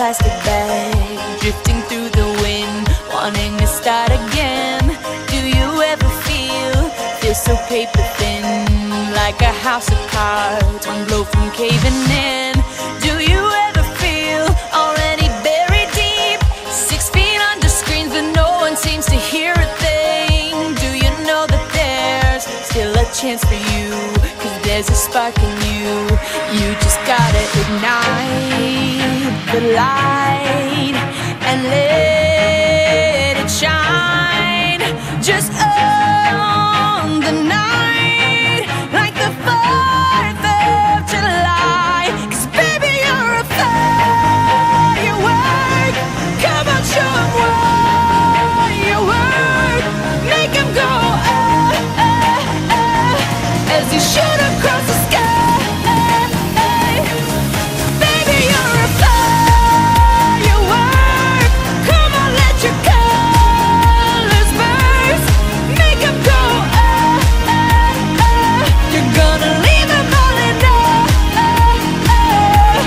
plastic bag, drifting through the wind, wanting to start again. Do you ever feel so paper thin, like a house of cards, one blow from caving in? Do you ever feel already buried deep, 6 feet under screens, but no one seems to hear a thing? Do you know that there's still a chance for you, 'cause there's a spark in you? You just gotta ignite the light and let it shine. Just own the night like the 4th of July. 'Cause baby, you're a firework. Come on, show 'em what you work. Make 'em go as you shoot across the sky. Baby, you're a firework. Come on, let your colors burst. Make 'em go you're gonna leave 'em all in awe.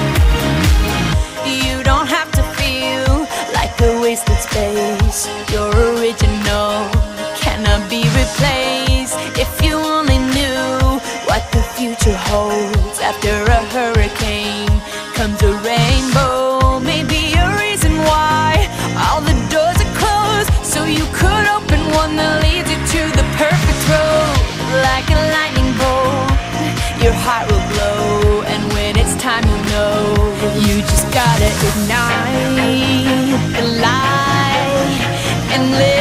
You don't have to feel like a wasted space. You're original, cannot be replaced. If you only knew what the future holds. After a hurricane comes a rainbow. Maybe a reason why all the doors are closed, so you could open one that leads you to the perfect road. Like a lightning bolt, your heart will glow, and when it's time, you know you just gotta ignite the light and live.